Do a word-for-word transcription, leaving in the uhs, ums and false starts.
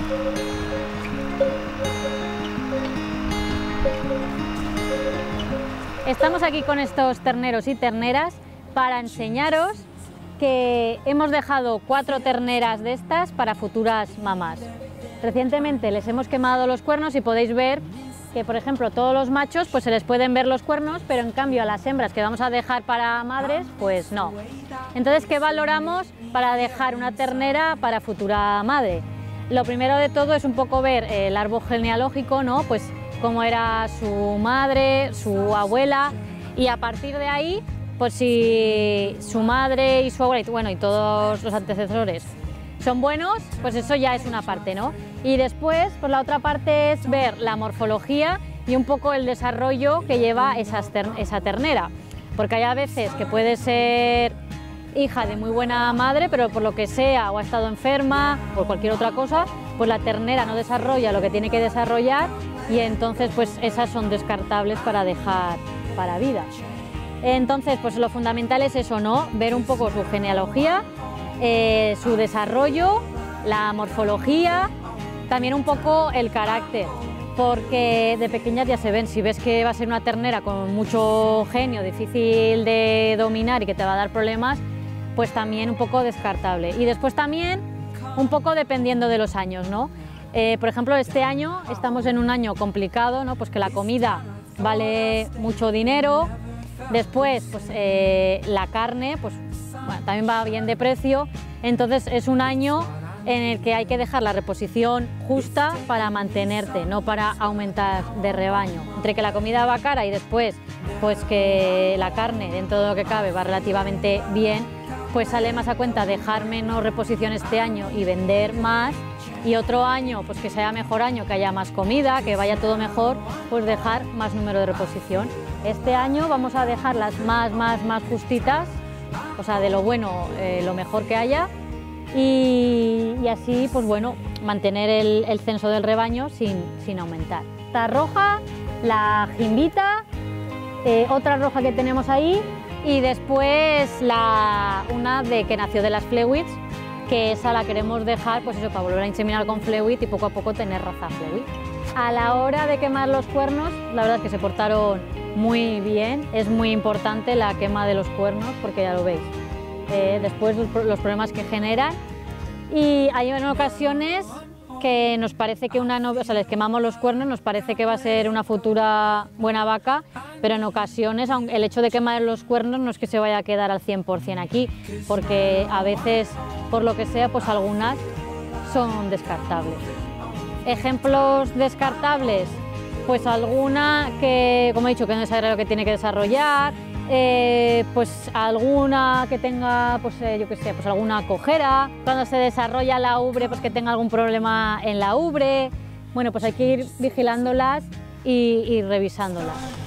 Estamos aquí con estos terneros y terneras para enseñaros que hemos dejado cuatro terneras de estas para futuras mamás. Recientemente les hemos quemado los cuernos y podéis ver que, por ejemplo, todos los machos pues se les pueden ver los cuernos, pero en cambio a las hembras que vamos a dejar para madres, pues no. Entonces, ¿qué valoramos para dejar una ternera para futura madre? Lo primero de todo es un poco ver el árbol genealógico, ¿no? Pues cómo era su madre, su abuela, y a partir de ahí, pues si su madre y su abuela y, bueno, y todos los antecesores son buenos, pues eso ya es una parte, ¿no? Y después, pues la otra parte es ver la morfología y un poco el desarrollo que lleva esas ter esa ternera, porque hay a veces que puede ser hija de muy buena madre, pero por lo que sea, o ha estado enferma, o cualquier otra cosa, pues la ternera no desarrolla lo que tiene que desarrollar y entonces pues esas son descartables para dejar para vida. Entonces, pues lo fundamental es eso, ¿no? Ver un poco su genealogía, eh, su desarrollo, la morfología, también un poco el carácter, porque de pequeñas ya se ven, si ves que va a ser una ternera con mucho genio, difícil de dominar y que te va a dar problemas, pues también un poco descartable. Y después también un poco dependiendo de los años, ¿no? Eh, por ejemplo, este año estamos en un año complicado, ¿no? Pues que la comida vale mucho dinero, después pues, eh, la carne pues, bueno, también va bien de precio, entonces es un año en el que hay que dejar la reposición justa para mantenerte, no para aumentar de rebaño. Entre que la comida va cara y después pues que la carne, dentro de lo que cabe, va relativamente bien, pues sale más a cuenta dejar menos reposición este año y vender más, y otro año pues que sea mejor año, que haya más comida, que vaya todo mejor, pues dejar más número de reposición. Este año vamos a dejarlas más, más, más justitas, o sea, de lo bueno, eh, lo mejor que haya, y, y así, pues bueno, mantener el, el censo del rebaño sin, sin aumentar. Esta roja, la jimbita, eh, otra roja que tenemos ahí, y después la, una de que nació de las Flewits, que esa la queremos dejar, pues eso, para volver a inseminar con Flewit y poco a poco tener raza Flewit. A la hora de quemar los cuernos, la verdad es que se portaron muy bien, es muy importante la quema de los cuernos, porque ya lo veis, eh, después los, los problemas que generan, y hay en ocasiones que nos parece que una novia, o sea, les quemamos los cuernos, nos parece que va a ser una futura buena vaca, pero en ocasiones el hecho de quemar los cuernos no es que se vaya a quedar al cien por cien aquí, porque a veces, por lo que sea, pues algunas son descartables. Ejemplos descartables, pues alguna que, como he dicho, que no desarrolla lo que tiene que desarrollar, eh, pues alguna que tenga, pues eh, yo qué sé, pues alguna cojera, cuando se desarrolla la ubre, pues que tenga algún problema en la ubre. Bueno, pues hay que ir vigilándolas y, y revisándolas.